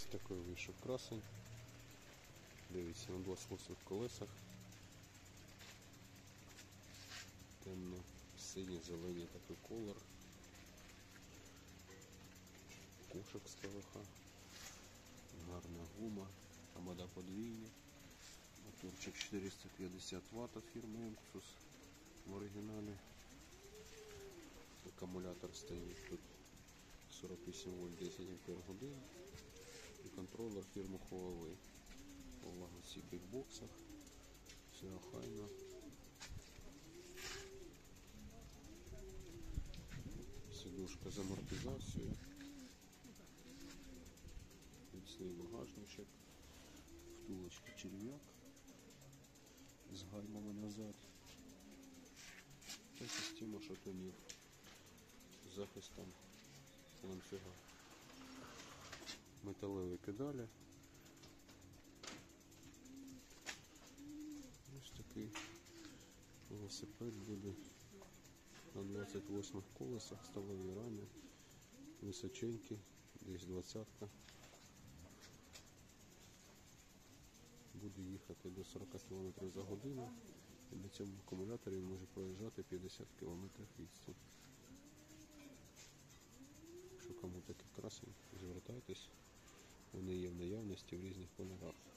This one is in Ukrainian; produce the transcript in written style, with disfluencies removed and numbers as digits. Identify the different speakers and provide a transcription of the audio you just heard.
Speaker 1: такий вийшов красень. Дивіться, на 28 колесах. Темно синій, зелений такий колор. Кошик з ПВХ. Гарна гума. Тамада подвійні. Моторчик 450 Вт фірми Emxus в оригіналі. Акумулятор стоїть тут 48 вольт 10 ампер годин. І контролер фірми Huawei. Увага, в цих бікбоксах. Все охайно. Сидушка з амортизацією. Міцний багажничок. Втулочка черв'як. З гальмами назад. Та система шатунів з захистом ланцюга. Металеві педалі. Ось такий велосипед буде на 28 колесах, сталеві рамі, височенький, десь 20-ка. Буде їхати до 40 км за годину і на цьому акумуляторі може проїжджати 50 км відстань. Якщо кому такий красень, звертайтесь, вони є в наявності в різних кольорах.